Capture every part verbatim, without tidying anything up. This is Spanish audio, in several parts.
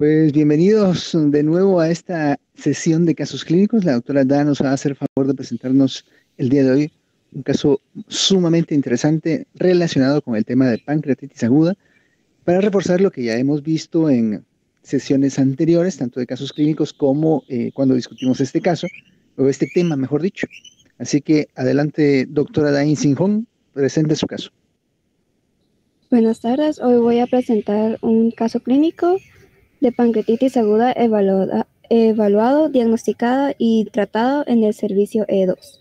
Pues bienvenidos de nuevo a esta sesión de casos clínicos. La doctora Da nos va a hacer favor de presentarnos el día de hoy un caso sumamente interesante relacionado con el tema de pancreatitis aguda, para reforzar lo que ya hemos visto en sesiones anteriores, tanto de casos clínicos como eh, cuando discutimos este caso, o este tema, mejor dicho. Así que adelante, doctora Da Singhong, presente su caso. Buenas tardes, hoy voy a presentar un caso clínico de pancreatitis aguda evaluada, evaluado, diagnosticada y tratado en el servicio E dos.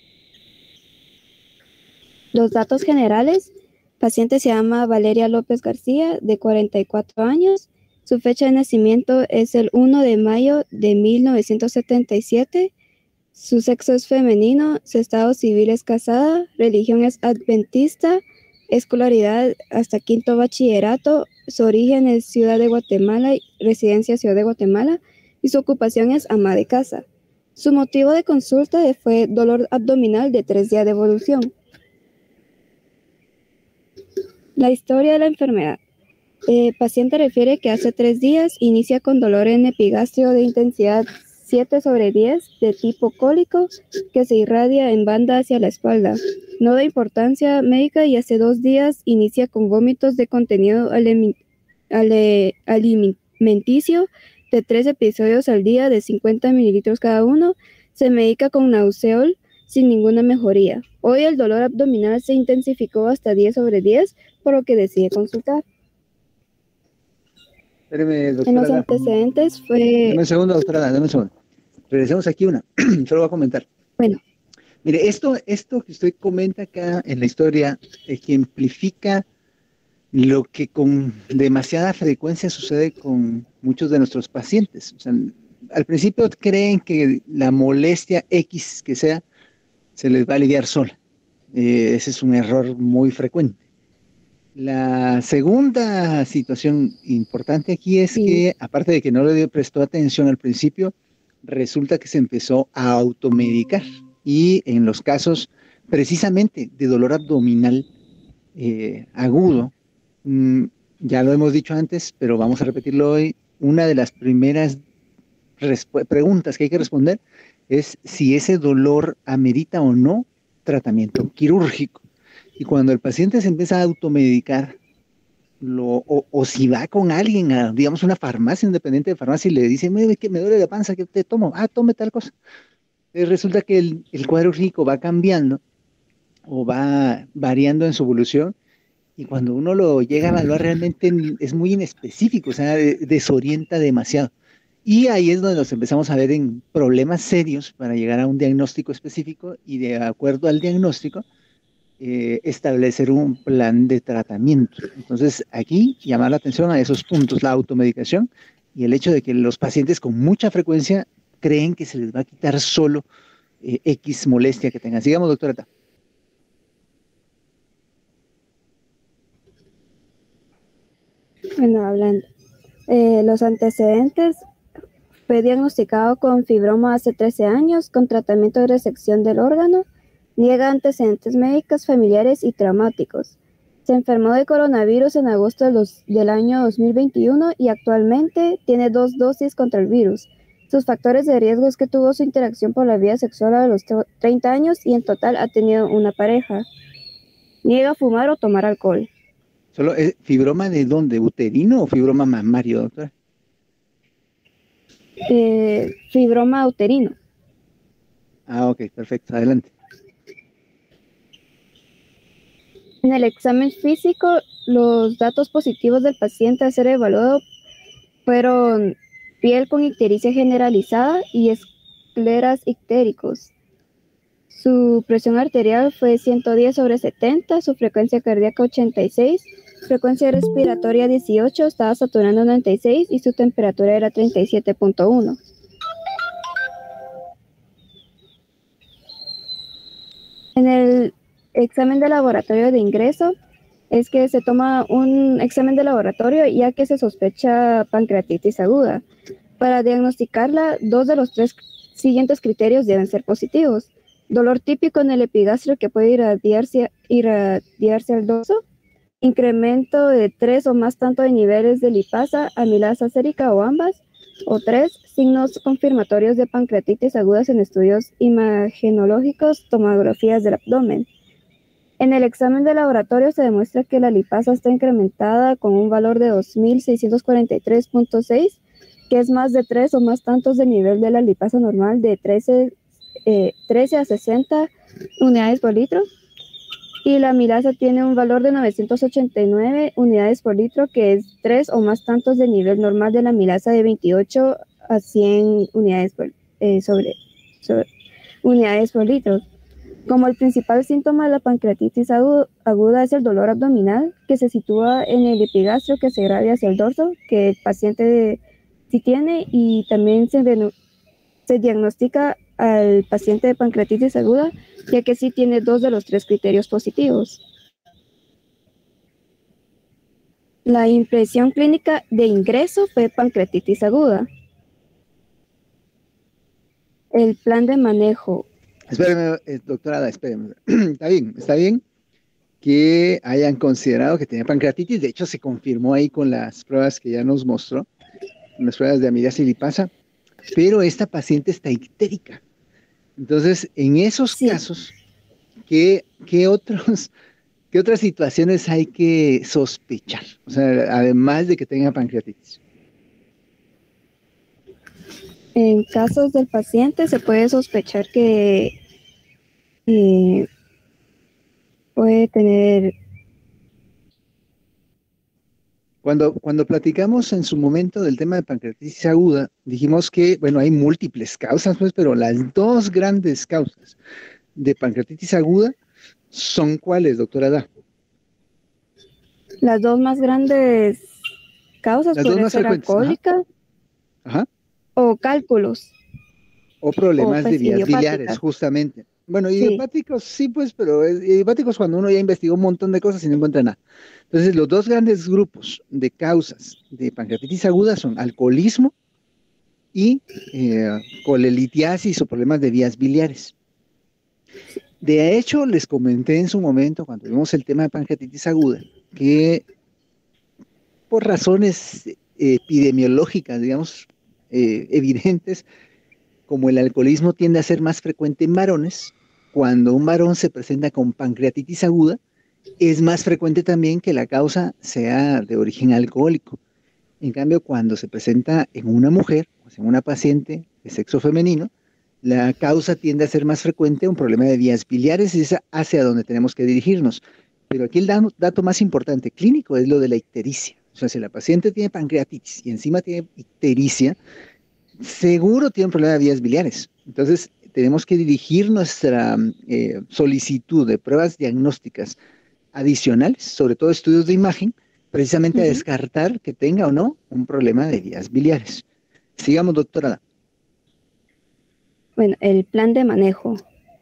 Los datos generales: paciente se llama Valeria López García, de cuarenta y cuatro años, su fecha de nacimiento es el primero de mayo de mil novecientos setenta y siete, su sexo es femenino, su estado civil es casada, religión es adventista, escolaridad hasta quinto bachillerato, su origen es Ciudad de Guatemala, residencia Ciudad de Guatemala, y su ocupación es ama de casa. Su motivo de consulta fue dolor abdominal de tres días de evolución. La historia de la enfermedad. El paciente refiere que hace tres días inicia con dolor en epigastrio de intensidad siete sobre diez de tipo cólico que se irradia en banda hacia la espalda. No de importancia médica, y hace dos días inicia con vómitos de contenido alimenticio de tres episodios al día de cincuenta mililitros cada uno. Se medica con Nauseol sin ninguna mejoría. Hoy el dolor abdominal se intensificó hasta diez sobre diez, por lo que decide consultar. Espéreme, doctora. En los antecedentes fue... Dame un segundo, doctora, dame un segundo. Regresemos aquí una. Solo voy a comentar. Bueno. Mire, esto, esto que usted comenta acá en la historia ejemplifica lo que con demasiada frecuencia sucede con muchos de nuestros pacientes. O sea, al principio creen que la molestia X que sea se les va a aliviar sola. Eh, ese es un error muy frecuente. La segunda situación importante aquí es sí. que, aparte de que no le prestó atención al principio, resulta que se empezó a automedicar. Y en los casos precisamente de dolor abdominal eh, agudo, mmm, ya lo hemos dicho antes, pero vamos a repetirlo hoy, una de las primeras preguntas que hay que responder es si ese dolor amerita o no tratamiento quirúrgico. Y cuando el paciente se empieza a automedicar, lo, o, o si va con alguien a, digamos, una farmacia, independiente de farmacia, y le dice, me, que me duele la panza, que te tomo, ah, tome tal cosa. Y resulta que el, el cuadro clínico va cambiando o va variando en su evolución, y cuando uno lo llega a evaluar realmente es muy inespecífico, o sea, desorienta demasiado. Y ahí es donde nos empezamos a ver en problemas serios para llegar a un diagnóstico específico, y de acuerdo al diagnóstico, Eh, establecer un plan de tratamiento. Entonces, aquí llamar la atención a esos puntos, la automedicación y el hecho de que los pacientes con mucha frecuencia creen que se les va a quitar solo eh, X molestia que tengan. Sigamos, doctora. Bueno, hablando. Eh, los antecedentes: fue diagnosticado con fibroma hace trece años, con tratamiento de resección del órgano. Niega antecedentes médicos, familiares y traumáticos. Se enfermó de coronavirus en agosto de los, del año dos mil veintiuno y actualmente tiene dos dosis contra el virus. Sus factores de riesgo es que tuvo su interacción por la vía sexual a los treinta años y en total ha tenido una pareja. Niega fumar o tomar alcohol. ¿Solo es fibroma de dónde? ¿Uterino o fibroma mamario, doctora? Eh, fibroma uterino. Ah, ok, perfecto. Adelante. En el examen físico, los datos positivos del paciente a ser evaluado fueron piel con ictericia generalizada y escleras ictéricos. Su presión arterial fue ciento diez sobre setenta, su frecuencia cardíaca ochenta y seis, frecuencia respiratoria dieciocho, estaba saturando noventa y seis y su temperatura era treinta y siete punto uno. En el examen de laboratorio de ingreso es que se toma un examen de laboratorio ya que se sospecha pancreatitis aguda. Para diagnosticarla, dos de los tres siguientes criterios deben ser positivos: dolor típico en el epigastrio que puede irradiarse, irradiarse al dorso, incremento de tres o más tanto de niveles de lipasa, amilasa sérica o ambas, o tres, signos confirmatorios de pancreatitis agudas en estudios imagenológicos, tomografías del abdomen. En el examen de laboratorio se demuestra que la lipasa está incrementada con un valor de dos mil seiscientos cuarenta y tres punto seis, que es más de tres o más tantos del nivel de la lipasa normal de trece, eh, trece a sesenta unidades por litro. Y la amilasa tiene un valor de novecientos ochenta y nueve unidades por litro, que es tres o más tantos del nivel normal de la amilasa de veintiocho a cien unidades por, eh, sobre, sobre unidades por litro. Como el principal síntoma de la pancreatitis aguda es el dolor abdominal, que se sitúa en el epigastrio, que se irradia hacia el dorso, que el paciente sí tiene, y también se, se diagnostica al paciente de pancreatitis aguda, ya que sí tiene dos de los tres criterios positivos. La impresión clínica de ingreso fue pancreatitis aguda. El plan de manejo. Espéreme, eh, doctora, espéreme. Está bien, está bien que hayan considerado que tenía pancreatitis. De hecho, se confirmó ahí con las pruebas que ya nos mostró, con las pruebas de amilasa y lipasa, pero esta paciente está ictérica. Entonces, en esos sí. casos, ¿qué, qué, otros, ¿qué otras situaciones hay que sospechar? O sea, además de que tenga pancreatitis. En casos del paciente se puede sospechar que eh, puede tener... Cuando, cuando platicamos en su momento del tema de pancreatitis aguda, dijimos que, bueno, hay múltiples causas, pues, pero las dos grandes causas de pancreatitis aguda son ¿cuáles, doctora Ada? Las dos más grandes causas las pueden ser alcohólica Ajá. Ajá. o cálculos. O problemas o de vías biliares, justamente. Bueno, y sí. hepáticos sí, pues, pero hepáticos cuando uno ya investigó un montón de cosas y no encuentra nada. Entonces, los dos grandes grupos de causas de pancreatitis aguda son alcoholismo y eh, colelitiasis o problemas de vías biliares. De hecho, les comenté en su momento, cuando vimos el tema de pancreatitis aguda, que por razones epidemiológicas, digamos, eh, evidentes, como el alcoholismo tiende a ser más frecuente en varones, cuando un varón se presenta con pancreatitis aguda, es más frecuente también que la causa sea de origen alcohólico. En cambio, cuando se presenta en una mujer, o sea, en una paciente de sexo femenino, la causa tiende a ser más frecuente un problema de vías biliares y es hacia donde tenemos que dirigirnos. Pero aquí el dato más importante clínico es lo de la ictericia. O sea, si la paciente tiene pancreatitis y encima tiene ictericia, seguro tiene un problema de vías biliares. Entonces, tenemos que dirigir nuestra eh, solicitud de pruebas diagnósticas adicionales, sobre todo estudios de imagen, precisamente uh-huh. a descartar que tenga o no un problema de vías biliares. Sigamos, doctora. Bueno, el plan de manejo.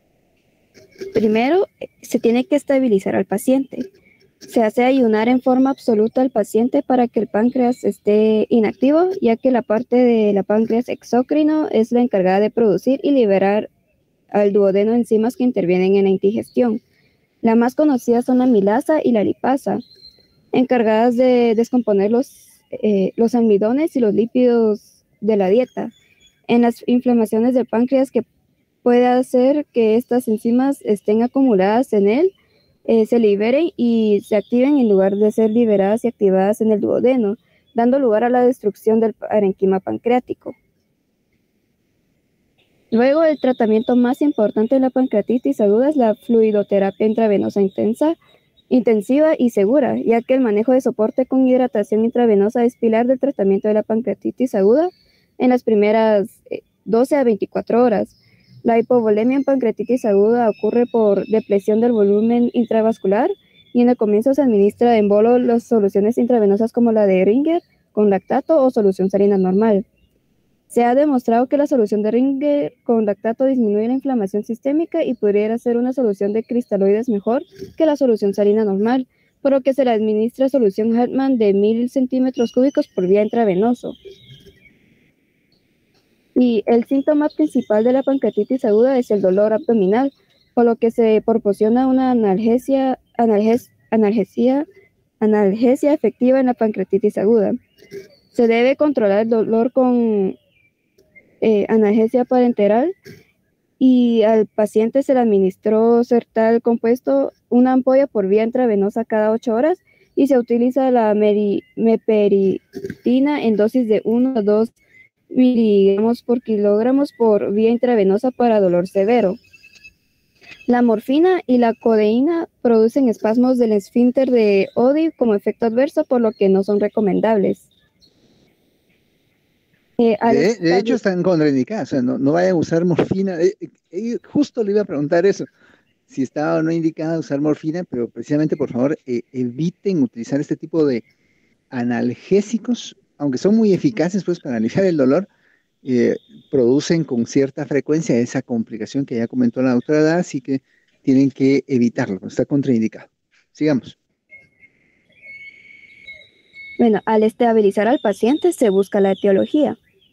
Primero, se tiene que estabilizar al paciente. Se hace ayunar en forma absoluta al paciente para que el páncreas esté inactivo, ya que la parte de la páncreas exócrino es la encargada de producir y liberar al duodeno enzimas que intervienen en la indigestión. La más conocida son la amilasa y la lipasa, encargadas de descomponer los, eh, los almidones y los lípidos de la dieta. En las inflamaciones del páncreas, que puede hacer que estas enzimas estén acumuladas en él, Eh, se liberen y se activen en lugar de ser liberadas y activadas en el duodeno, dando lugar a la destrucción del parenquima pancreático. Luego, el tratamiento más importante de la pancreatitis aguda es la fluidoterapia intravenosa intensa, intensiva y segura, ya que el manejo de soporte con hidratación intravenosa es pilar del tratamiento de la pancreatitis aguda en las primeras doce a veinticuatro horas. La hipovolemia en pancreatitis aguda ocurre por depresión del volumen intravascular y en el comienzo se administra en bolo las soluciones intravenosas como la de Ringer con lactato o solución salina normal. Se ha demostrado que la solución de Ringer con lactato disminuye la inflamación sistémica y pudiera ser una solución de cristaloides mejor que la solución salina normal, por lo que se le administra solución Hartmann de mil centímetros cúbicos por vía intravenoso. Y el síntoma principal de la pancreatitis aguda es el dolor abdominal, por lo que se proporciona una analgesia, analges, analgesia analgesia efectiva en la pancreatitis aguda. Se debe controlar el dolor con eh, analgesia parenteral y al paciente se le administró Sertal compuesto, una ampolla por vía intravenosa cada ocho horas y se utiliza la meperitina en dosis de uno a dos miligramos por kilogramos por vía intravenosa para dolor severo. La morfina y la codeína producen espasmos del esfínter de Oddi como efecto adverso, por lo que no son recomendables. Eh, de, de hecho, están contraindicadas, o sea, no, no vayan a usar morfina. Eh, eh, justo le iba a preguntar eso, si estaba o no indicada usar morfina, pero precisamente, por favor, eh, eviten utilizar este tipo de analgésicos, aunque son muy eficaces pues, para aliviar el dolor, eh, producen con cierta frecuencia esa complicación que ya comentó la doctora Dada, así que tienen que evitarlo, está contraindicado. Sigamos. Bueno, al estabilizar al paciente se busca la etiología.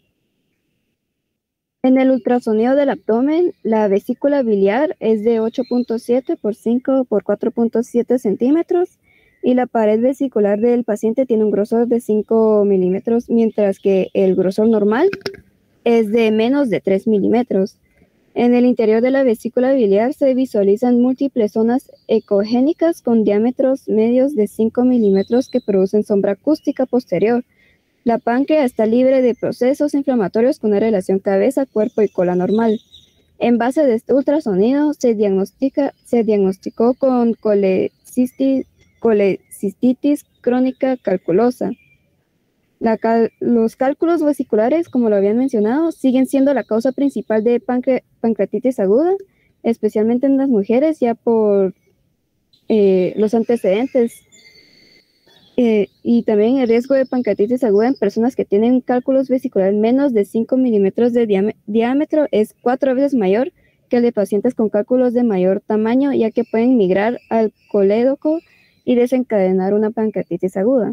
En el ultrasonido del abdomen, la vesícula biliar es de ocho punto siete por cinco por cuatro punto siete centímetros y la pared vesicular del paciente tiene un grosor de cinco milímetros, mientras que el grosor normal es de menos de tres milímetros. En el interior de la vesícula biliar se visualizan múltiples zonas ecogénicas con diámetros medios de cinco milímetros que producen sombra acústica posterior. La páncreas está libre de procesos inflamatorios con una relación cabeza, cuerpo y cola normal. En base de este ultrasonido se, diagnostica, se diagnosticó con colecisti, colecistitis crónica calculosa. La cal, los cálculos vesiculares, como lo habían mencionado, siguen siendo la causa principal de pancre, pancreatitis aguda, especialmente en las mujeres, ya por eh, los antecedentes. Eh, y también el riesgo de pancreatitis aguda en personas que tienen cálculos vesiculares menos de cinco milímetros de diámetro, diámetro es cuatro veces mayor que el de pacientes con cálculos de mayor tamaño, ya que pueden migrar al colédoco y desencadenar una pancreatitis aguda.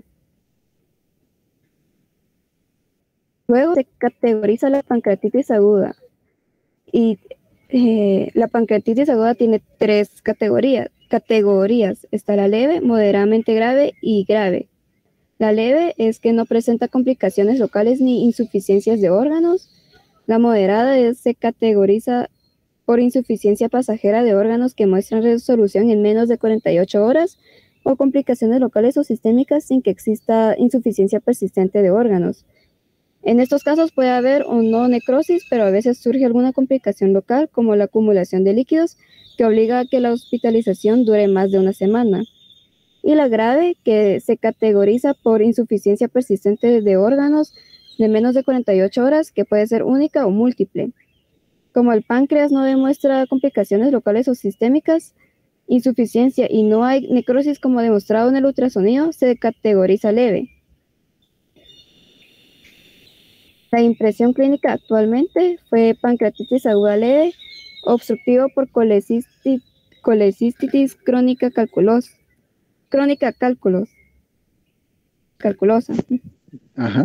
Luego se categoriza la pancreatitis aguda y eh, la pancreatitis aguda tiene tres categorías. categorías. Está la leve, moderadamente grave y grave. La leve es que no presenta complicaciones locales ni insuficiencias de órganos. La moderada es, se categoriza por insuficiencia pasajera de órganos que muestran resolución en menos de cuarenta y ocho horas o complicaciones locales o sistémicas sin que exista insuficiencia persistente de órganos. En estos casos puede haber o no necrosis, pero a veces surge alguna complicación local como la acumulación de líquidos que obliga a que la hospitalización dure más de una semana. Y la grave, que se categoriza por insuficiencia persistente de órganos de menos de cuarenta y ocho horas, que puede ser única o múltiple. Como el páncreas no demuestra complicaciones locales o sistémicas, insuficiencia y no hay necrosis como demostrado en el ultrasonido, se categoriza leve. La impresión clínica actualmente fue pancreatitis aguda leve, obstructivo por colecistitis, colecistitis crónica calculosa. Crónica cálculos. Calculosa. Ajá.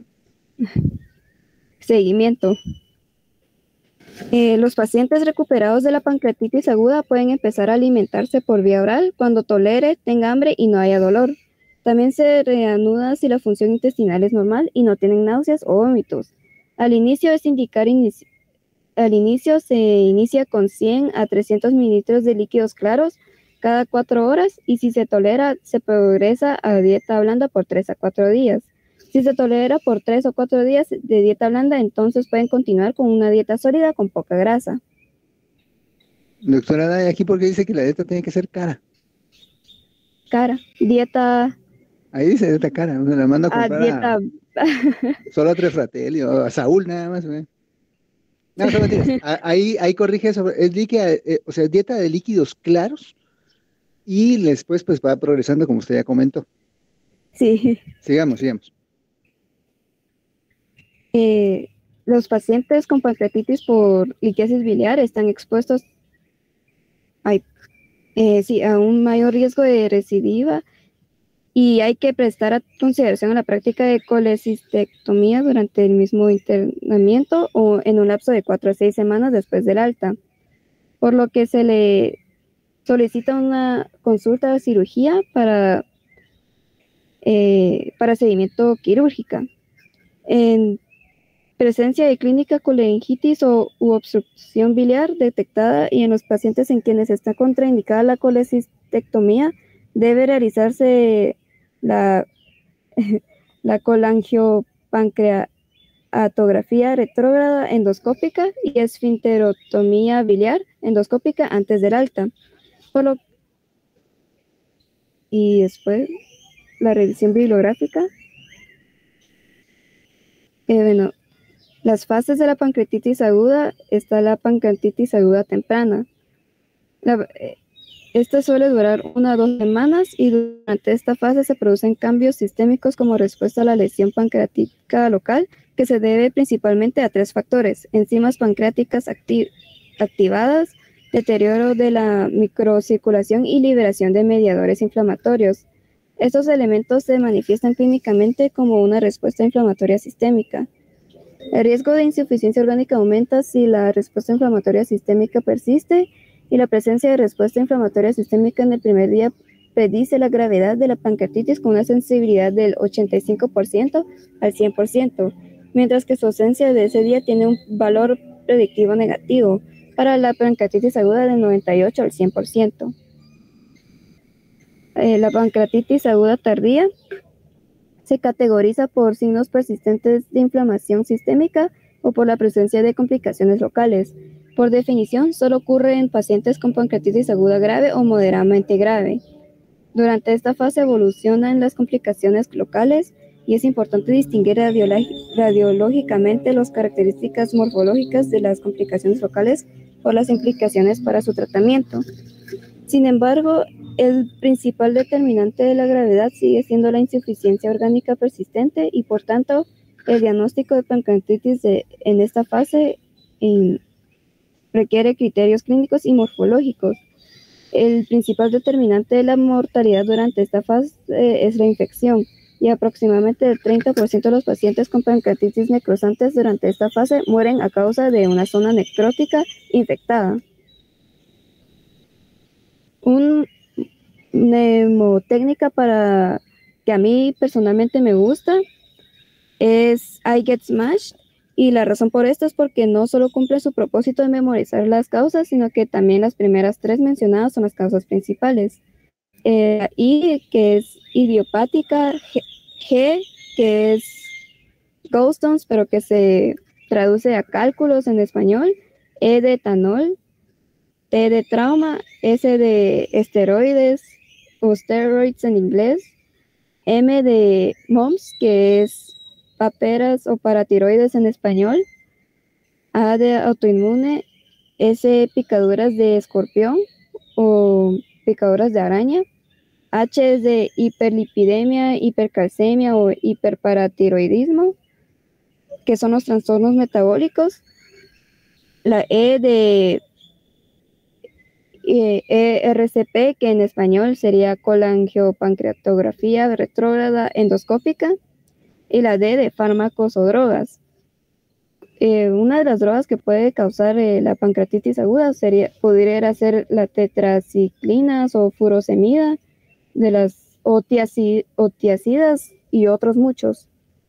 Seguimiento. Eh, los pacientes recuperados de la pancreatitis aguda pueden empezar a alimentarse por vía oral cuando tolere, tenga hambre y no haya dolor. También se reanuda si la función intestinal es normal y no tienen náuseas o vómitos. Al inicio es indicar inici al inicio se inicia con cien a trescientos mililitros de líquidos claros cada cuatro horas y si se tolera se progresa a dieta blanda por tres a cuatro días. Si se tolera por tres o cuatro días de dieta blanda, entonces pueden continuar con una dieta sólida con poca grasa. Doctora Day, aquí porque dice que la dieta tiene que ser cara. Cara, dieta... Ahí dice dieta cara, me la mando a comprar ah, dieta... a, solo a Tres Fratelli o a Saúl nada más. ¿eh? No, no mentiras. Ahí, ahí corrige sobre, es líquida, eh, o sea, dieta de líquidos claros y después pues va progresando como usted ya comentó. Sí. Sigamos, sigamos. Eh, los pacientes con pancreatitis por liquiasis biliar están expuestos ay, eh, sí, a un mayor riesgo de recidiva y hay que prestar consideración a la práctica de colecistectomía durante el mismo internamiento o en un lapso de cuatro a seis semanas después del alta, por lo que se le solicita una consulta de cirugía para eh, para seguimiento quirúrgica. En presencia de clínica coleningitis o u obstrucción biliar detectada y en los pacientes en quienes está contraindicada la colecistectomía, debe realizarse la, la colangiopancreatografía retrógrada endoscópica y esfinterotomía biliar endoscópica antes del alta. Por lo, y después la revisión bibliográfica. Eh, bueno, las fases de la pancreatitis aguda, está la pancreatitis aguda temprana. La, eh, esta suele durar una o dos semanas y durante esta fase se producen cambios sistémicos como respuesta a la lesión pancreática local, que se debe principalmente a tres factores: enzimas pancreáticas acti activadas, deterioro de la microcirculación y liberación de mediadores inflamatorios. Estos elementos se manifiestan clínicamente como una respuesta inflamatoria sistémica. El riesgo de insuficiencia orgánica aumenta si la respuesta inflamatoria sistémica persiste, y la presencia de respuesta inflamatoria sistémica en el primer día predice la gravedad de la pancreatitis con una sensibilidad del ochenta y cinco por ciento al cien por ciento, mientras que su ausencia de ese día tiene un valor predictivo negativo para la pancreatitis aguda del noventa y ocho al cien por ciento. Eh, la pancreatitis aguda tardía se categoriza por signos persistentes de inflamación sistémica o por la presencia de complicaciones locales. Por definición, solo ocurre en pacientes con pancreatitis aguda grave o moderadamente grave. Durante esta fase evolucionan las complicaciones locales y es importante distinguir radiológicamente las características morfológicas de las complicaciones locales por las implicaciones para su tratamiento. Sin embargo, el principal determinante de la gravedad sigue siendo la insuficiencia orgánica persistente y, por tanto, el diagnóstico de pancreatitis de, en esta fase en, requiere criterios clínicos y morfológicos. El principal determinante de la mortalidad durante esta fase eh, es la infección, y aproximadamente el treinta por ciento de los pacientes con pancreatitis necrosantes durante esta fase mueren a causa de una zona necrótica infectada. Una mnemotécnica para que a mí personalmente me gusta es I Get Smashed, y la razón por esto es porque no solo cumple su propósito de memorizar las causas, sino que también las primeras tres mencionadas son las causas principales. Eh, I, que es idiopática, G, G, que es gallstones, pero que se traduce a cálculos en español, E de etanol, T de trauma, S de esteroides o steroids en inglés, M de mumps, que es paperas o paratiroides en español, A de autoinmune, S picaduras de escorpión o picaduras de araña, H es de hiperlipidemia, hipercalcemia o hiperparatiroidismo, que son los trastornos metabólicos, la E de E R C P, que en español sería colangiopancreatografía retrógrada endoscópica, y la D de fármacos o drogas. Eh, una de las drogas que puede causar eh, la pancreatitis aguda sería, podría ser la tetraciclinas o furosemida, de las otiaci, otiacidas y otros muchos.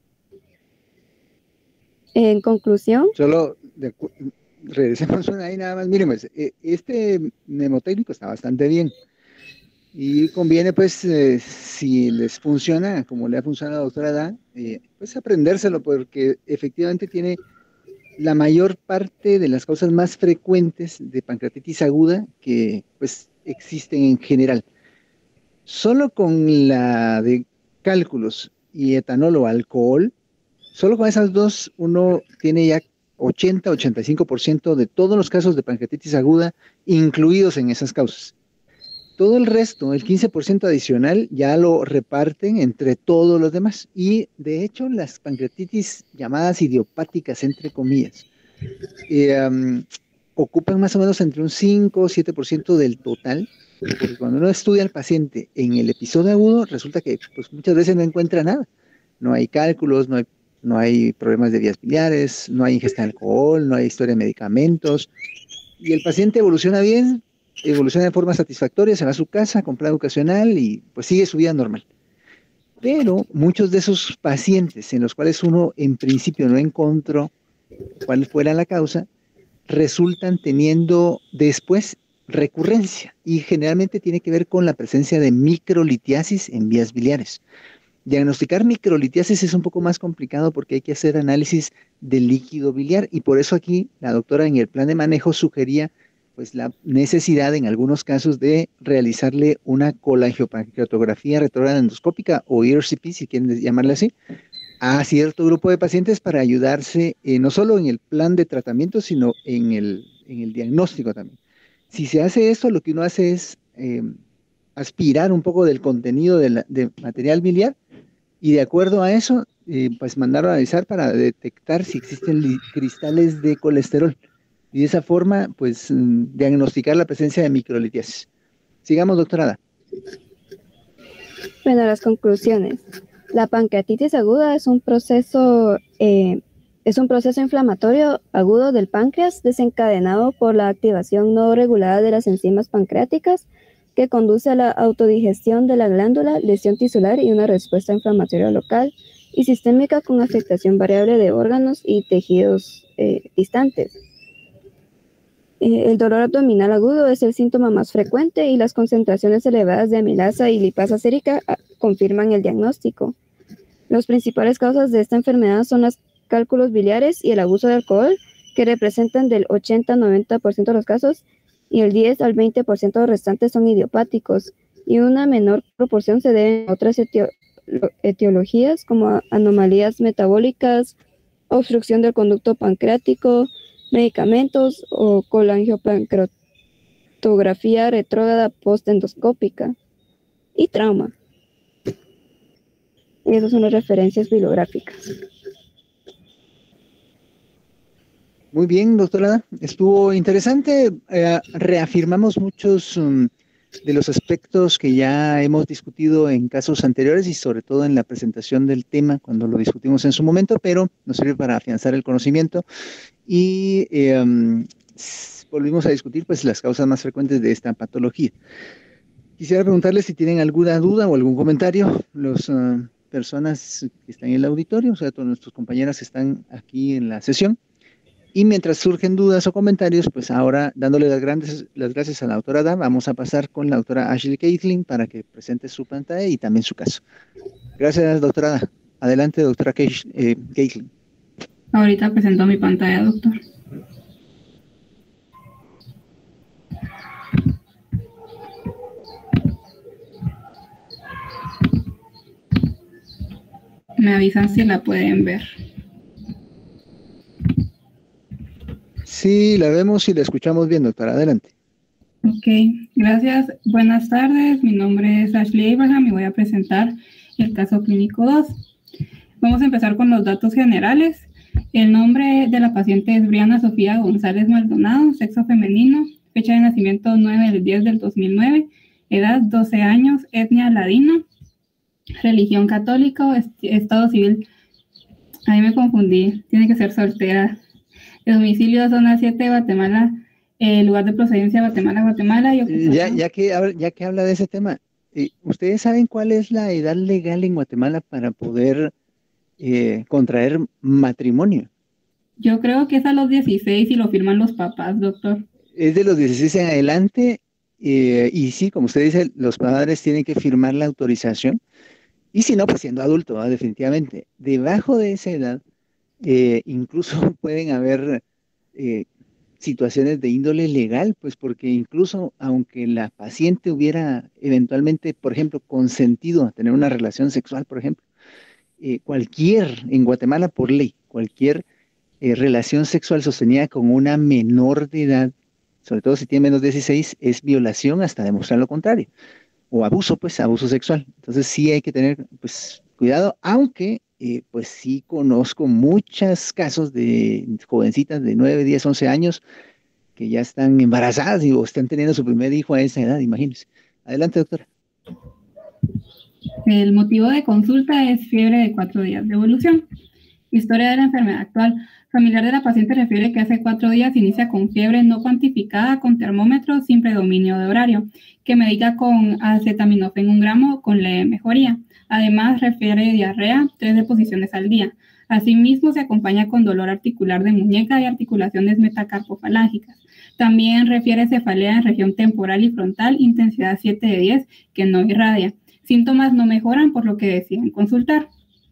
En conclusión, Solo de, regresemos una ahí nada más. Miren, pues, este mnemotécnico está bastante bien. Y conviene, pues, eh, si les funciona, como le ha funcionado a la doctora Da, eh, pues aprendérselo, porque efectivamente tiene la mayor parte de las causas más frecuentes de pancreatitis aguda que, pues, existen en general. Solo con la de cálculos y etanol o alcohol, solo con esas dos uno tiene ya ochenta a ochenta y cinco por ciento de todos los casos de pancreatitis aguda incluidos en esas causas. Todo el resto, el quince por ciento adicional, ya lo reparten entre todos los demás. Y de hecho, las pancreatitis llamadas idiopáticas, entre comillas, eh, um, ocupan más o menos entre un cinco o siete por ciento del total, porque cuando uno estudia al paciente en el episodio agudo, resulta que pues, muchas veces no encuentra nada. No hay cálculos, no hay, no hay problemas de vías biliares, no hay ingesta de alcohol, no hay historia de medicamentos, y el paciente evoluciona bien, evoluciona de forma satisfactoria, se va a su casa, compra educacional y pues sigue su vida normal. Pero muchos de esos pacientes en los cuales uno en principio no encontró cuál fuera la causa, resultan teniendo después recurrencia y generalmente tiene que ver con la presencia de microlitiasis en vías biliares. Diagnosticar microlitiasis es un poco más complicado porque hay que hacer análisis del líquido biliar y por eso aquí la doctora en el plan de manejo sugería pues la necesidad en algunos casos de realizarle una colangiopancreatografía retrógrada endoscópica o E R C P si quieren llamarle así, a cierto grupo de pacientes para ayudarse eh, no solo en el plan de tratamiento, sino en el, en el diagnóstico también. Si se hace esto, lo que uno hace es eh, aspirar un poco del contenido de, la, de material biliar y de acuerdo a eso, eh, pues mandarlo a analizar para detectar si existen cristales de colesterol y de esa forma, pues, mm, diagnosticar la presencia de microlitiasis. Sigamos, doctora Ada. Bueno, las conclusiones. La pancreatitis aguda es un proceso, eh, es un proceso inflamatorio agudo del páncreas desencadenado por la activación no regulada de las enzimas pancreáticas que conduce a la autodigestión de la glándula, lesión tisular y una respuesta inflamatoria local y sistémica con afectación variable de órganos y tejidos eh, distantes. Eh, el dolor abdominal agudo es el síntoma más frecuente y las concentraciones elevadas de amilasa y lipasa sérica ah, confirman el diagnóstico. Las principales causas de esta enfermedad son los cálculos biliares y el abuso de alcohol, que representan del ochenta al noventa por ciento de los casos, y el diez al veinte por ciento de los restantes son idiopáticos, y una menor proporción se deben a otras etio etiologías como anomalías metabólicas, obstrucción del conducto pancreático, medicamentos o colangiopancreatografía retrógrada postendoscópica y trauma. Y esas son las referencias bibliográficas. Muy bien, doctora. Estuvo interesante. Eh, reafirmamos muchos um, de los aspectos que ya hemos discutido en casos anteriores y sobre todo en la presentación del tema cuando lo discutimos en su momento, pero nos sirve para afianzar el conocimiento y eh, um, volvimos a discutir pues las causas más frecuentes de esta patología. Quisiera preguntarles si tienen alguna duda o algún comentario, las uh, personas que están en el auditorio, o sea, todos nuestros compañeros que están aquí en la sesión. Y mientras surgen dudas o comentarios, pues ahora dándole las, grandes, las gracias a la doctora Ada, vamos a pasar con la doctora Ashley Caitlin para que presente su pantalla y también su caso. Gracias, doctora Ada. Adelante, doctora eh, Caitlin. Ahorita presento mi pantalla, doctor. Me avisan si la pueden ver. Sí, la vemos y la escuchamos bien, doctora. Adelante. Ok, gracias. Buenas tardes. Mi nombre es Ashley Abraham y voy a presentar el caso clínico dos. Vamos a empezar con los datos generales. El nombre de la paciente es Briana Sofía González Maldonado, sexo femenino, fecha de nacimiento nueve del diez del dos mil nueve, edad doce años, etnia ladino, religión católica, est estado civil. Ahí me confundí, tiene que ser soltera. El domicilio zona siete, Guatemala, eh, lugar de procedencia Guatemala, Guatemala. Y ya, ya, que, ya que habla de ese tema, eh, ¿ustedes saben cuál es la edad legal en Guatemala para poder eh, contraer matrimonio? Yo creo que es a los dieciséis y lo firman los papás, doctor. Es de los dieciséis en adelante eh, y sí, como usted dice, los padres tienen que firmar la autorización y si no, pues siendo adulto, ¿no? Definitivamente. Debajo de esa edad, Eh, incluso pueden haber eh, situaciones de índole legal, pues porque incluso aunque la paciente hubiera eventualmente, por ejemplo, consentido a tener una relación sexual, por ejemplo, eh, cualquier, en Guatemala por ley, cualquier eh, relación sexual sostenida con una menor de edad, sobre todo si tiene menos de dieciséis, es violación hasta demostrar lo contrario, o abuso, pues abuso sexual. Entonces sí hay que tener pues cuidado, aunque Eh, pues sí conozco muchos casos de jovencitas de nueve, diez, once años que ya están embarazadas y, o están teniendo su primer hijo a esa edad, imagínense. Adelante, doctora. El motivo de consulta es fiebre de cuatro días de evolución. Historia de la enfermedad actual. Familiar de la paciente refiere que hace cuatro días inicia con fiebre no cuantificada con termómetro sin predominio de horario, que medica con acetaminofén un gramo con leve mejoría. Además, refiere diarrea, tres deposiciones al día. Asimismo, se acompaña con dolor articular de muñeca y articulaciones metacarpofalángicas. También refiere cefalea en región temporal y frontal, intensidad siete de diez, que no irradia. Síntomas no mejoran, por lo que deciden consultar.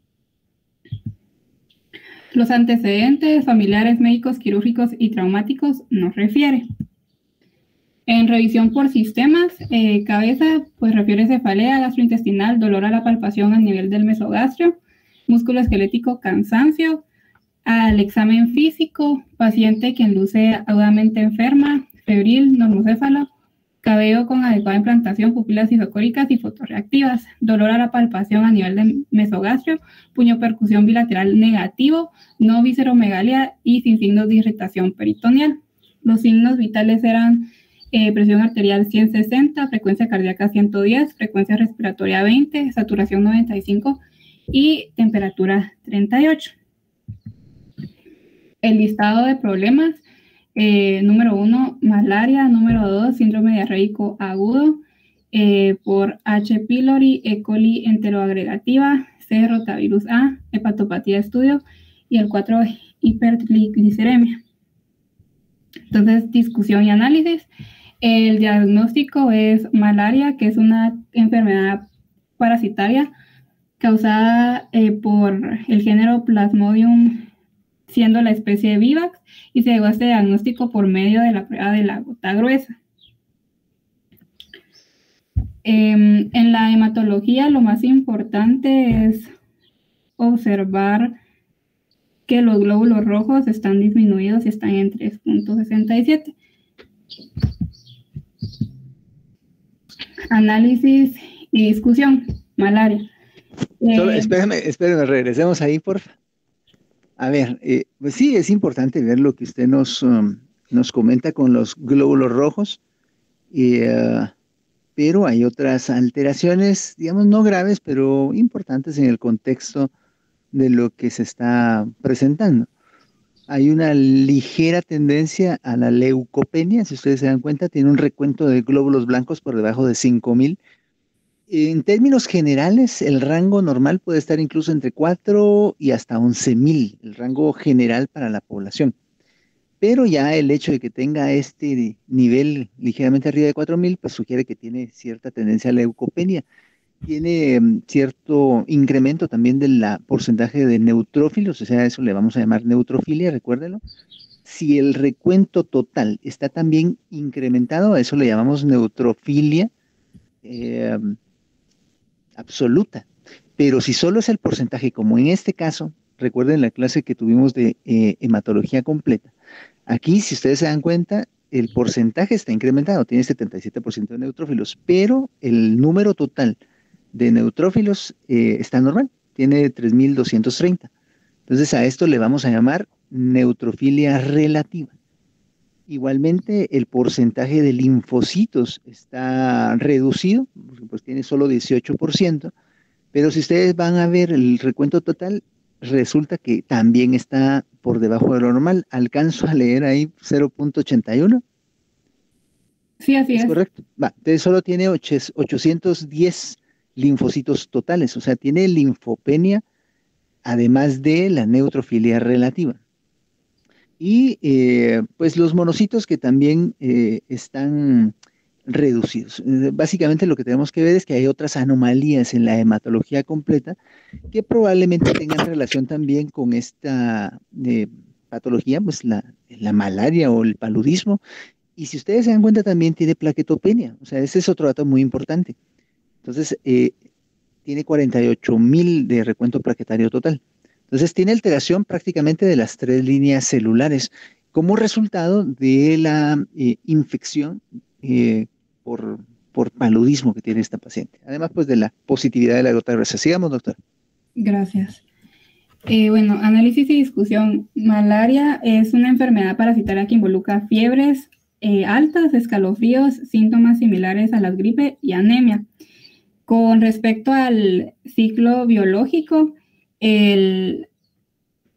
Los antecedentes familiares, médicos, quirúrgicos y traumáticos nos refiere. En revisión por sistemas, eh, cabeza, pues refiere cefalea gastrointestinal, dolor a la palpación a nivel del mesogastrio, músculo esquelético, cansancio. Al examen físico, paciente que luce agudamente enferma, febril, normocéfalo, cabello con adecuada implantación, pupilas isocóricas y fotorreactivas, dolor a la palpación a nivel del mesogastrio, puño percusión bilateral negativo, no visceromegalia y sin signos de irritación peritoneal. Los signos vitales eran eh, presión arterial ciento sesenta, frecuencia cardíaca ciento diez, frecuencia respiratoria veinte, saturación noventa y cinco y temperatura treinta y ocho. El listado de problemas: eh, número uno, malaria; número dos, síndrome diarreico agudo eh, por H. pylori, E. coli enteroagregativa, C. rotavirus A, hepatopatía estudio, y el cuatro, hipergliceremia. Entonces, discusión y análisis. El diagnóstico es malaria, que es una enfermedad parasitaria causada eh, por el género Plasmodium, siendo la especie Vivax, y se llegó a este diagnóstico por medio de la prueba de la gota gruesa. Eh, en la hematología, lo más importante es observar que los glóbulos rojos están disminuidos y están en tres punto sesenta y siete. Análisis y discusión. Malaria. Solo, Eh, espérame, espérame, regresemos ahí, por favor. A ver, eh, pues sí, es importante ver lo que usted nos, um, nos comenta con los glóbulos rojos, y, uh, pero hay otras alteraciones, digamos, no graves, pero importantes en el contexto de lo que se está presentando. Hay una ligera tendencia a la leucopenia, si ustedes se dan cuenta, tiene un recuento de glóbulos blancos por debajo de cinco mil. En términos generales, el rango normal puede estar incluso entre cuatro y hasta once mil, el rango general para la población. Pero ya el hecho de que tenga este nivel ligeramente arriba de cuatro mil, pues sugiere que tiene cierta tendencia a leucopenia. Tiene um, cierto incremento también del porcentaje de neutrófilos, o sea, eso le vamos a llamar neutrofilia, recuérdenlo. Si el recuento total está también incrementado, a eso le llamamos neutrofilia eh, absoluta. Pero si solo es el porcentaje, como en este caso, recuerden la clase que tuvimos de eh, hematología completa, aquí, si ustedes se dan cuenta, el porcentaje está incrementado, tiene setenta y siete por ciento de neutrófilos, pero el número total de neutrófilos eh, está normal, tiene tres mil doscientos treinta. Entonces a esto le vamos a llamar neutrofilia relativa. Igualmente el porcentaje de linfocitos está reducido, pues tiene solo dieciocho por ciento, pero si ustedes van a ver el recuento total, resulta que también está por debajo de lo normal. Alcanzo a leer ahí cero punto ochenta y uno. Sí, así es. Es correcto. Va, entonces solo tiene ochocientos diez linfocitos totales, o sea, tiene linfopenia, además de la neutrofilia relativa. Y eh, pues los monocitos que también eh, están reducidos. Eh, básicamente lo que tenemos que ver es que hay otras anomalías en la hematología completa que probablemente tengan relación también con esta eh, patología, pues la, la malaria o el paludismo. Y si ustedes se dan cuenta, también tiene plaquetopenia, o sea, ese es otro dato muy importante. Entonces, eh, tiene cuarenta y ocho mil de recuento plaquetario total. Entonces, tiene alteración prácticamente de las tres líneas celulares como resultado de la eh, infección eh, por, por paludismo que tiene esta paciente. Además, pues, de la positividad de la gota gruesa. Sigamos, doctor. Gracias. Eh, bueno, análisis y discusión. Malaria es una enfermedad parasitaria que involucra fiebres eh, altas, escalofríos, síntomas similares a la gripe y anemia. Con respecto al ciclo biológico, el,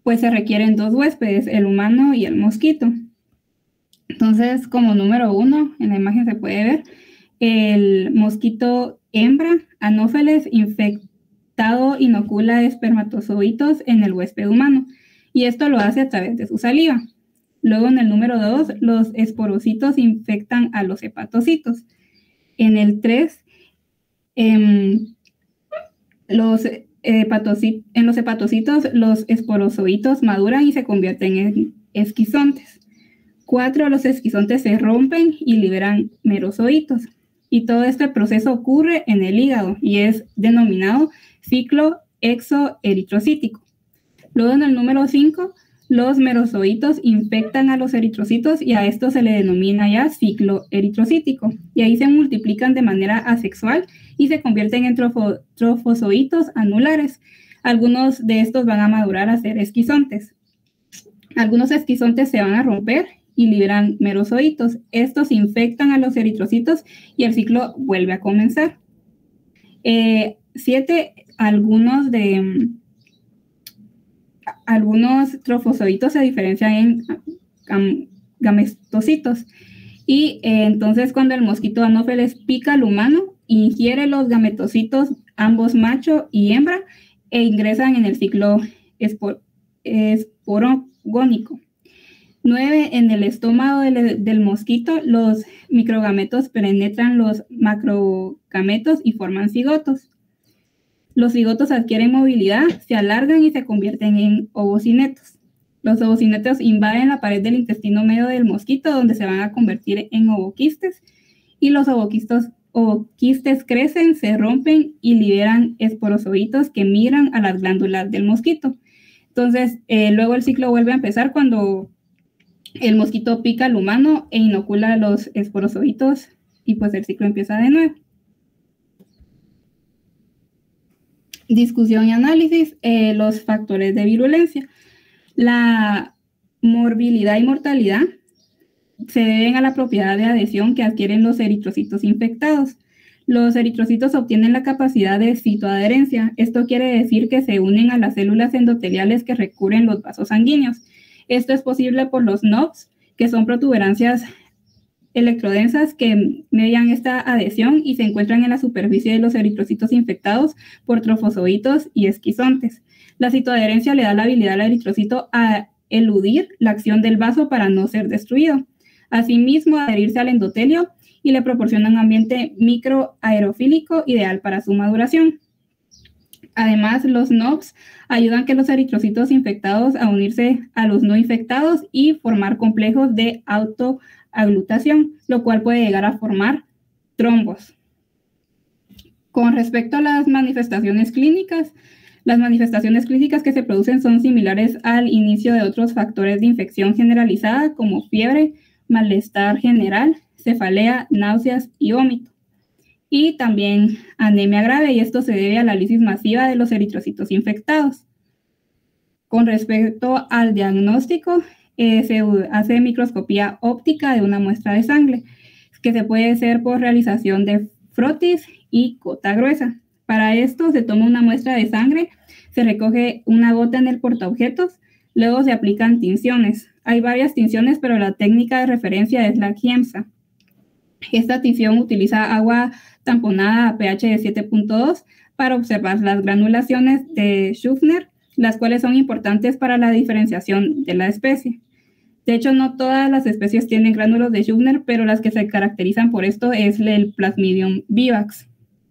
pues se requieren dos huéspedes, el humano y el mosquito. Entonces, como número uno, en la imagen se puede ver, el mosquito hembra, Anopheles infectado, inocula espermatozoitos en el huésped humano, y esto lo hace a través de su saliva. Luego, en el número dos, los esporocitos infectan a los hepatocitos. En el tres, eh, los, hepatocitos, en los hepatocitos, los esporozoitos maduran y se convierten en esquizontes. Cuatro, los esquizontes se rompen y liberan merozoitos. Y todo este proceso ocurre en el hígado y es denominado ciclo exoeritrocítico. Luego, en el número cinco, los merozoitos infectan a los eritrocitos y a esto se le denomina ya ciclo eritrocítico. Y ahí se multiplican de manera asexual y se convierten en trofo, trofozoitos anulares. Algunos de estos van a madurar a ser esquizontes. Algunos esquizontes se van a romper y liberan merozoitos. Estos infectan a los eritrocitos y el ciclo vuelve a comenzar. Eh, siete, algunos de... Algunos trofozoitos se diferencian en gam gametocitos. Y eh, entonces cuando el mosquito Anopheles pica al humano, ingiere los gametocitos, ambos macho y hembra, e ingresan en el ciclo espor esporogónico. nueve. En el estómago del, del mosquito, los microgametos penetran los macrogametos y forman cigotos. Los cigotos adquieren movilidad, se alargan y se convierten en ovocinetos. Los ovocinetos invaden la pared del intestino medio del mosquito, donde se van a convertir en ovoquistes, y los ovoquistes, ovoquistes crecen, se rompen y liberan esporozoitos que migran a las glándulas del mosquito. Entonces, eh, luego el ciclo vuelve a empezar cuando el mosquito pica al humano e inocula los esporozoitos, y pues el ciclo empieza de nuevo. Discusión y análisis, eh, los factores de virulencia. La morbilidad y mortalidad se deben a la propiedad de adhesión que adquieren los eritrocitos infectados. Los eritrocitos obtienen la capacidad de citoadherencia. Esto quiere decir que se unen a las células endoteliales que recubren los vasos sanguíneos. Esto es posible por los N O Bs, que son protuberancias electrodensas que median esta adhesión y se encuentran en la superficie de los eritrocitos infectados por trofozoitos y esquizontes. La citoadherencia le da la habilidad al eritrocito a eludir la acción del vaso para no ser destruido. Asimismo, adherirse al endotelio y le proporciona un ambiente microaerofílico ideal para su maduración. Además, los N O Bs ayudan a que los eritrocitos infectados a unirse a los no infectados y formar complejos de autoaglutación, lo cual puede llegar a formar trombos. Con respecto a las manifestaciones clínicas, las manifestaciones clínicas que se producen son similares al inicio de otros factores de infección generalizada como fiebre, malestar general, cefalea, náuseas y vómito. Y también anemia grave, y esto se debe a la lisis masiva de los eritrocitos infectados. Con respecto al diagnóstico, eh, se hace microscopía óptica de una muestra de sangre, que se puede hacer por realización de frotis y gota gruesa. Para esto se toma una muestra de sangre, se recoge una gota en el portaobjetos, luego se aplican tinciones. Hay varias tinciones, pero la técnica de referencia es la Giemsa. Esta tinción utiliza agua tamponada a pH de siete punto dos para observar las granulaciones de Schüffner, las cuales son importantes para la diferenciación de la especie. De hecho, no todas las especies tienen gránulos de Schüffner, pero las que se caracterizan por esto es el Plasmodium vivax.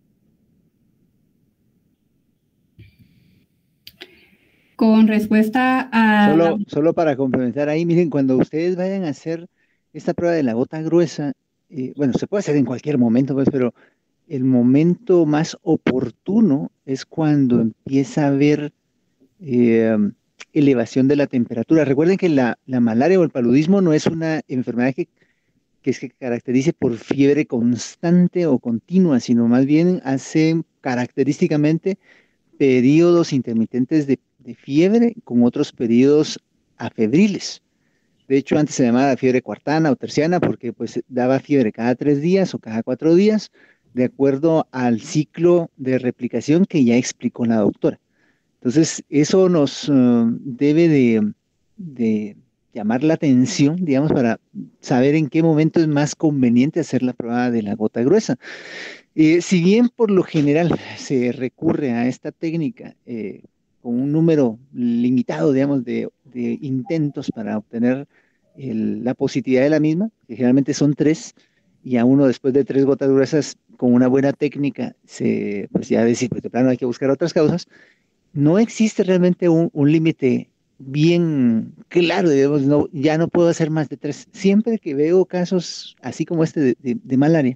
Con respuesta a... Solo, solo para complementar ahí, miren, cuando ustedes vayan a hacer esta prueba de la gota gruesa, eh, bueno, se puede hacer en cualquier momento, pues, pero el momento más oportuno es cuando empieza a haber eh, elevación de la temperatura. Recuerden que la, la malaria o el paludismo no es una enfermedad que, que se caracterice por fiebre constante o continua, sino más bien hace característicamente periodos intermitentes de, de fiebre con otros periodos afebriles. De hecho, antes se llamaba fiebre cuartana o terciana porque pues daba fiebre cada tres días o cada cuatro días, de acuerdo al ciclo de replicación que ya explicó la doctora. Entonces, eso nos uh, debe de, de llamar la atención, digamos, para saber en qué momento es más conveniente hacer la prueba de la gota gruesa. Eh, si bien por lo general se recurre a esta técnica eh, con un número limitado, digamos, de, de intentos para obtener el, la positividad de la misma, que generalmente son tres, y a uno después de tres gotas gruesas con una buena técnica, se, pues ya decir, pues de plano hay que buscar otras causas, no existe realmente un, un límite bien claro, digamos, no, ya no puedo hacer más de tres. Siempre que veo casos así como este de, de, de malaria,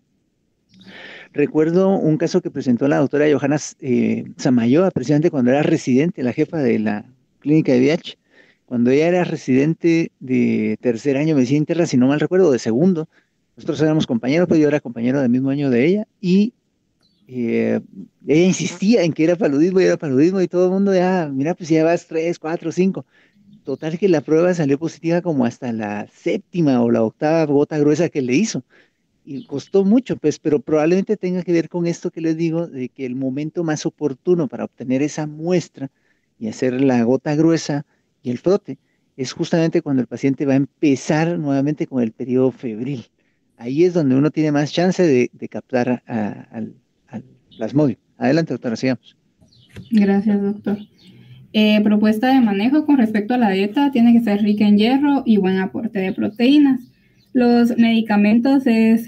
recuerdo un caso que presentó la doctora Johanna eh, Samayoa, precisamente cuando era residente, la jefa de la clínica de V I H, cuando ella era residente de tercer año de medicina interna, si no mal recuerdo, de segundo. Nosotros éramos compañeros, pero yo era compañero del mismo año de ella, y eh, ella insistía en que era paludismo y era paludismo, y todo el mundo ya, mira, pues ya vas tres, cuatro, cinco. Total que la prueba salió positiva como hasta la séptima o la octava gota gruesa que le hizo. Y costó mucho, pues, pero probablemente tenga que ver con esto que les digo, de que el momento más oportuno para obtener esa muestra y hacer la gota gruesa y el frote es justamente cuando el paciente va a empezar nuevamente con el periodo febril. Ahí es donde uno tiene más chance de, de captar a, al, al plasmodio. Adelante, doctora, sigamos. Gracias, doctor. Eh, propuesta de manejo con respecto a la dieta tiene que ser rica en hierro y buen aporte de proteínas. Los medicamentos es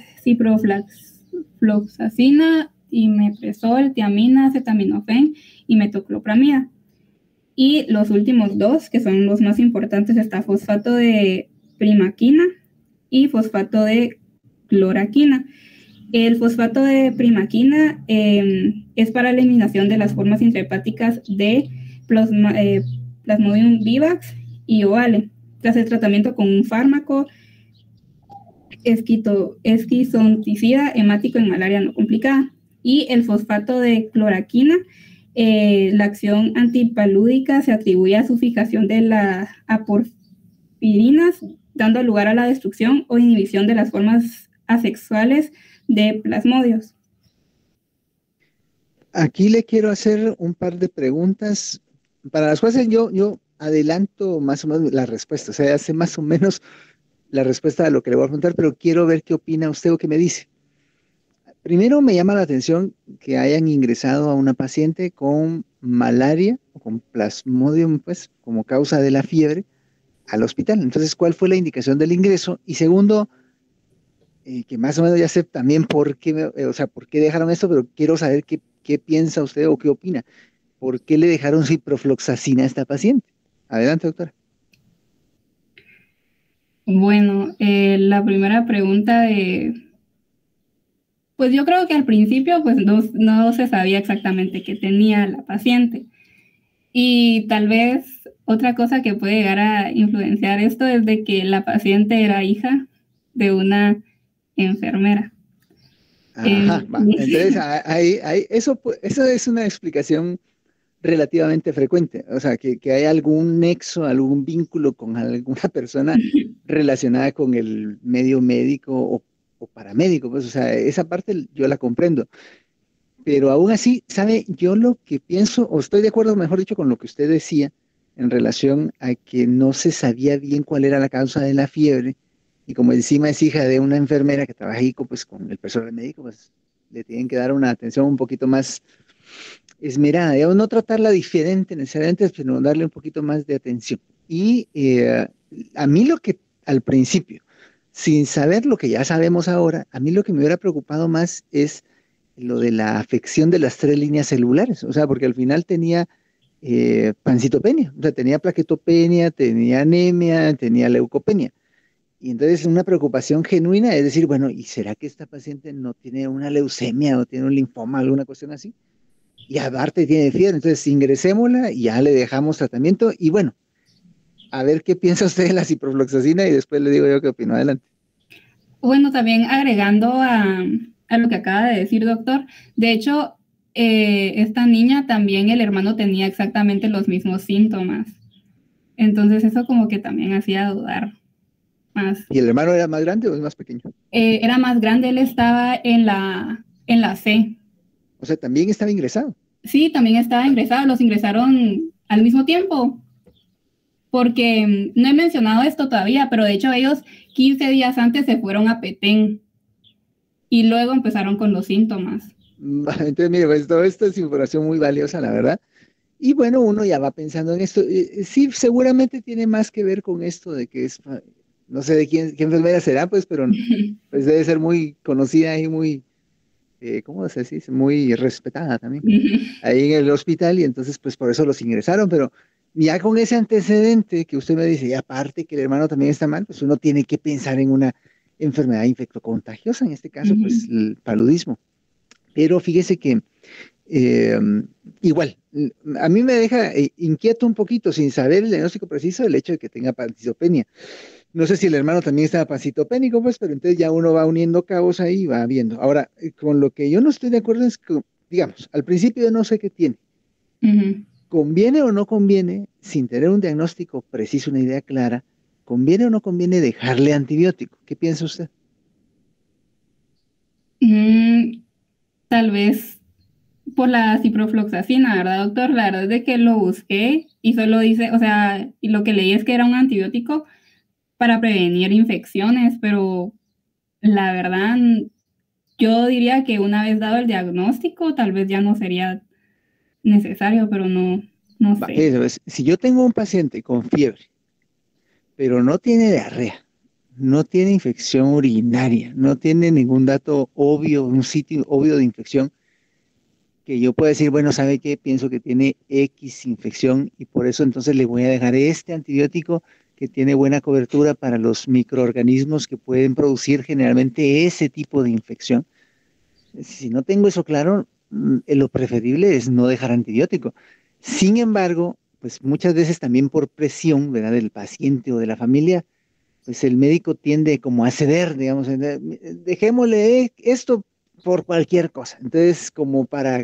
ciprofloxacina, imeprazol, tiamina, acetaminofén y metoclopramida. Y los últimos dos, que son los más importantes, está fosfato de primaquina y fosfato de cloraquina. El fosfato de primaquina eh, es para la eliminación de las formas intrahepáticas de plasma, eh, Plasmodium vivax y ovale, tras el tratamiento con un fármaco esquito, esquizonticida hemático en malaria no complicada. Y el fosfato de cloraquina, eh, la acción antipalúdica se atribuye a su fijación de las aporfirinas, dando lugar a la destrucción o inhibición de las formas asexuales de plasmodios. Aquí le quiero hacer un par de preguntas para las cuales yo, yo adelanto más o menos la respuesta, o sea, hace más o menos la respuesta a lo que le voy a preguntar, pero quiero ver qué opina usted o qué me dice. Primero me llama la atención que hayan ingresado a una paciente con malaria o con plasmodium, pues, como causa de la fiebre al hospital. Entonces, ¿cuál fue la indicación del ingreso? Y segundo, eh, que más o menos ya sé también por qué, eh, o sea, por qué dejaron esto, pero quiero saber qué, qué piensa usted o qué opina. ¿Por qué le dejaron ciprofloxacina a esta paciente? Adelante, doctora. Bueno, eh, la primera pregunta de... Pues yo creo que al principio pues no, no se sabía exactamente qué tenía la paciente. Y tal vez otra cosa que puede llegar a influenciar esto es de que la paciente era hija de una enfermera. Ajá, Eh, va. Entonces, ahí, ahí, eso, eso es una explicación relativamente frecuente, o sea, que, que hay algún nexo, algún vínculo con alguna persona relacionada con el medio médico o, o paramédico, pues, o sea, esa parte yo la comprendo, pero aún así, ¿sabe? Yo lo que pienso, o estoy de acuerdo, mejor dicho, con lo que usted decía en relación a que no se sabía bien cuál era la causa de la fiebre, y como encima es hija de una enfermera que trabaja ahí pues, con el personal médico, pues le tienen que dar una atención un poquito más esmerada, digamos, no tratarla diferente necesariamente, sino darle un poquito más de atención. Y eh, a mí lo que al principio, sin saber lo que ya sabemos ahora, a mí lo que me hubiera preocupado más es lo de la afección de las tres líneas celulares, o sea, porque al final tenía eh, pancitopenia, o sea, tenía plaquetopenia, tenía anemia, tenía leucopenia. Y entonces una preocupación genuina es decir, bueno, ¿y será que esta paciente no tiene una leucemia o tiene un linfoma, alguna cuestión así? Y aparte tiene fiebre, entonces ingresémosla y ya le dejamos tratamiento y bueno, a ver qué piensa usted de la ciprofloxacina y después le digo yo qué opino. Adelante. Bueno, también agregando a, a lo que acaba de decir, doctor, de hecho, eh, esta niña también el hermano tenía exactamente los mismos síntomas. Entonces eso como que también hacía dudar más. ¿Y el hermano era más grande o es más pequeño? Eh, era más grande, él estaba en la, en la C. O sea, también estaba ingresado. sí, también estaba ingresado, los ingresaron al mismo tiempo, porque no he mencionado esto todavía, pero de hecho ellos quince días antes se fueron a Petén y luego empezaron con los síntomas. Entonces, mire, pues todo esto es información muy valiosa, la verdad. Y bueno, uno ya va pensando en esto. Eh, Sí, seguramente tiene más que ver con esto de que es, fa- no sé de quién, qué enfermera será, pues, pero pues debe ser muy conocida y muy, eh, ¿cómo se dice? Muy respetada también ahí en el hospital y entonces pues por eso los ingresaron, pero ya con ese antecedente que usted me dice, y aparte que el hermano también está mal, pues uno tiene que pensar en una enfermedad infectocontagiosa, en este caso pues el paludismo. Pero fíjese que eh, igual, a mí me deja eh, inquieto un poquito sin saber el diagnóstico preciso el hecho de que tenga pancitopenia. No sé si el hermano también estaba pancitopénico, pues, pero entonces ya uno va uniendo cabos ahí y va viendo. Ahora, eh, con lo que yo no estoy de acuerdo es que, digamos, al principio yo no sé qué tiene. Uh-huh. ¿Conviene o no conviene, sin tener un diagnóstico preciso, una idea clara, conviene o no conviene dejarle antibiótico? ¿Qué piensa usted? Mm, tal vez por la ciprofloxacina, ¿verdad, doctor? La verdad es de que lo busqué y solo dice, o sea, y lo que leí es que era un antibiótico para prevenir infecciones, pero la verdad, yo diría que una vez dado el diagnóstico, tal vez ya no sería necesario, pero no, no Va, sé. eso es, si yo tengo un paciente con fiebre, pero no tiene diarrea, no tiene infección urinaria, no tiene ningún dato obvio, un sitio obvio de infección, que yo pueda decir, bueno, ¿sabe qué? Pienso que tiene X infección y por eso entonces le voy a dejar este antibiótico que tiene buena cobertura para los microorganismos que pueden producir generalmente ese tipo de infección. Si no tengo eso claro, mm, lo preferible es no dejar antibiótico. Sin embargo, pues muchas veces también por presión, ¿verdad? Del paciente o de la familia, pues el médico tiende como a ceder, digamos, eh, dejémosle esto por cualquier cosa. Entonces, como para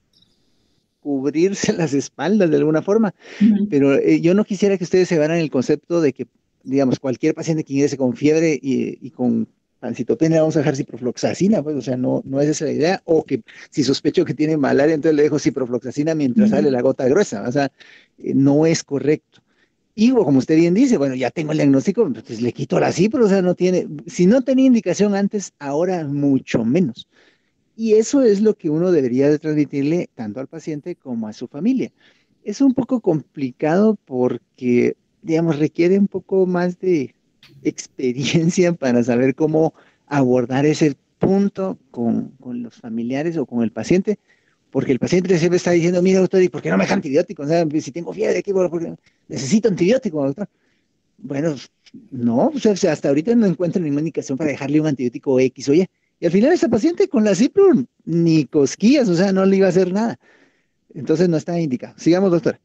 cubrirse las espaldas de alguna forma, Uh-huh. pero eh, yo no quisiera que ustedes se varan el concepto de que, digamos, cualquier paciente que ingrese con fiebre y, y con pancitopenia vamos a dejar ciprofloxacina, pues, o sea, no, no es esa la idea, o que si sospecho que tiene malaria, entonces le dejo ciprofloxacina mientras sale Uh-huh. la gota gruesa, o sea, eh, no es correcto. Y como usted bien dice, bueno, ya tengo el diagnóstico, pues le quito la cipro, o sea, no tiene, si no tenía indicación antes, ahora mucho menos. Y eso es lo que uno debería de transmitirle tanto al paciente como a su familia. Es un poco complicado porque, digamos, requiere un poco más de experiencia para saber cómo abordar ese punto con, con los familiares o con el paciente, porque el paciente siempre está diciendo, mira, doctor, ¿y por qué no me deja antibiótico? O sea, si tengo fiebre, ¿qué? Porque necesito antibiótico, doctor. Bueno, no, o sea, hasta ahorita no encuentro ninguna indicación para dejarle un antibiótico X, oye, y al final esta paciente con la cipro ni cosquillas, o sea, no le iba a hacer nada. Entonces no está indicado. Sigamos, doctora.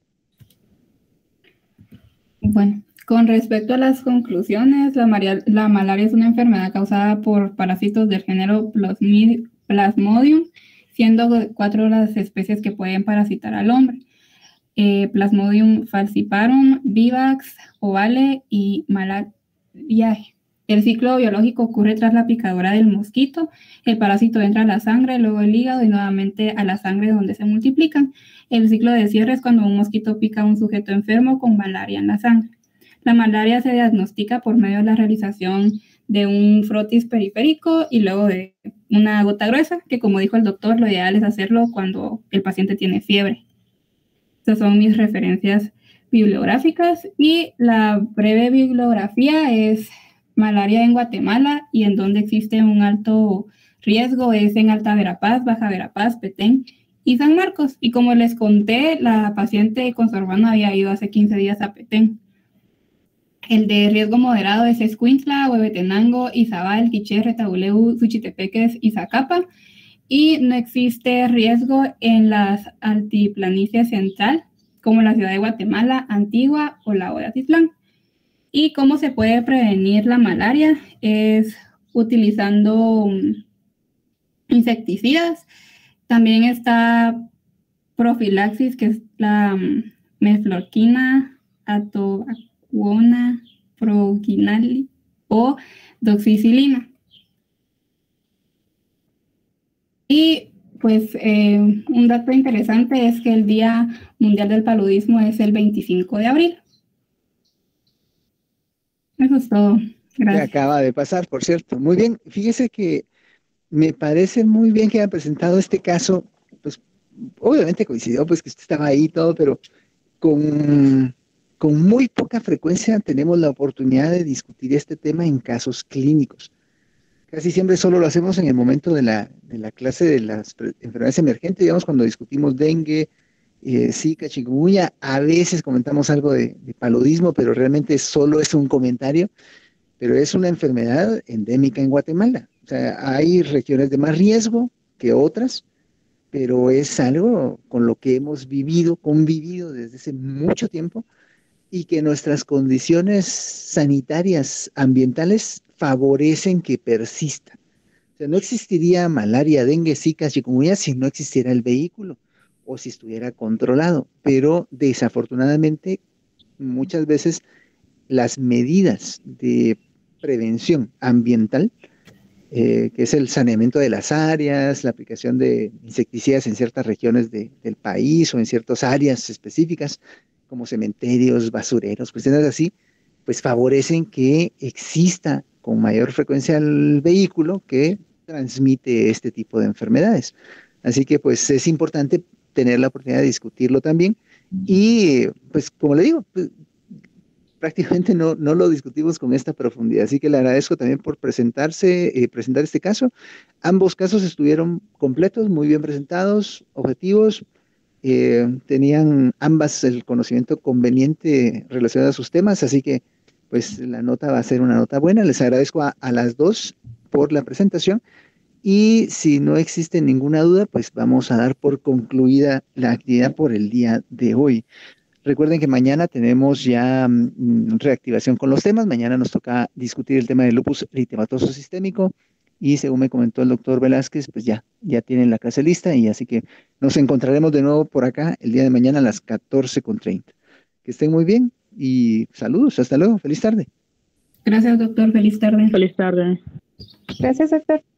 Bueno, con respecto a las conclusiones, la, maria- la malaria es una enfermedad causada por parásitos del género Plasmi- Plasmodium, siendo cuatro las especies que pueden parasitar al hombre. Eh, Plasmodium falciparum, vivax, ovale y malariae. El ciclo biológico ocurre tras la picadura del mosquito. El parásito entra a la sangre, luego al hígado y nuevamente a la sangre donde se multiplican. El ciclo de cierre es cuando un mosquito pica a un sujeto enfermo con malaria en la sangre. La malaria se diagnostica por medio de la realización de un frotis periférico y luego de una gota gruesa, que como dijo el doctor, lo ideal es hacerlo cuando el paciente tiene fiebre. Estas son mis referencias bibliográficas y la breve bibliografía es malaria en Guatemala y en donde existe un alto riesgo es en Alta Verapaz, Baja Verapaz, Petén y San Marcos. Y como les conté, la paciente con su hermano había ido hace quince días a Petén. El de riesgo moderado es Escuintla, Huehuetenango, Izabal, Quiché, Retauleu, Suchitepeques y Zacapa. Y no existe riesgo en las altiplanicies central, como la ciudad de Guatemala, Antigua o la de Atitlán. ¿Y cómo se puede prevenir la malaria? Es utilizando um, insecticidas. También está profilaxis, que es la um, mefloquina, atovacuona, proguanil o doxicilina. Y pues eh, un dato interesante es que el Día Mundial del Paludismo es el veinticinco de abril. Eso es todo. Gracias. Que acaba de pasar, por cierto. Muy bien, fíjese que me parece muy bien que haya presentado este caso, pues obviamente coincidió, pues que usted estaba ahí y todo, pero con, con muy poca frecuencia tenemos la oportunidad de discutir este tema en casos clínicos. Casi siempre solo lo hacemos en el momento de la, de la clase de las enfermedades emergentes, digamos, cuando discutimos dengue, eh, zika, chikungunya, a veces comentamos algo de, de paludismo, pero realmente solo es un comentario, pero es una enfermedad endémica en Guatemala. O sea, hay regiones de más riesgo que otras, pero es algo con lo que hemos vivido, convivido desde hace mucho tiempo y que nuestras condiciones sanitarias ambientales favorecen que persista. O sea, no existiría malaria, dengue, zika, chikungunya si no existiera el vehículo o si estuviera controlado, pero desafortunadamente muchas veces las medidas de prevención ambiental, eh, que es el saneamiento de las áreas, la aplicación de insecticidas en ciertas regiones de, del país o en ciertas áreas específicas, como cementerios, basureros, cuestiones así, pues favorecen que exista con mayor frecuencia el vehículo que transmite este tipo de enfermedades. Así que pues es importante tener la oportunidad de discutirlo también y pues como le digo, pues, prácticamente no, no lo discutimos con esta profundidad, así que le agradezco también por presentarse, eh, presentar este caso. Ambos casos estuvieron completos, muy bien presentados, objetivos, eh, tenían ambas el conocimiento conveniente relacionado a sus temas, así que pues la nota va a ser una nota buena. Les agradezco a, a las dos por la presentación y si no existe ninguna duda, pues vamos a dar por concluida la actividad por el día de hoy. Recuerden que mañana tenemos ya mm, reactivación con los temas. Mañana nos toca discutir el tema del lupus eritematoso sistémico y según me comentó el doctor Velázquez, pues ya, ya tienen la clase lista y así que nos encontraremos de nuevo por acá el día de mañana a las catorce con treinta. Que estén muy bien y saludos. Hasta luego. Feliz tarde. Gracias, doctor. Feliz tarde. Feliz tarde. Gracias, doctor.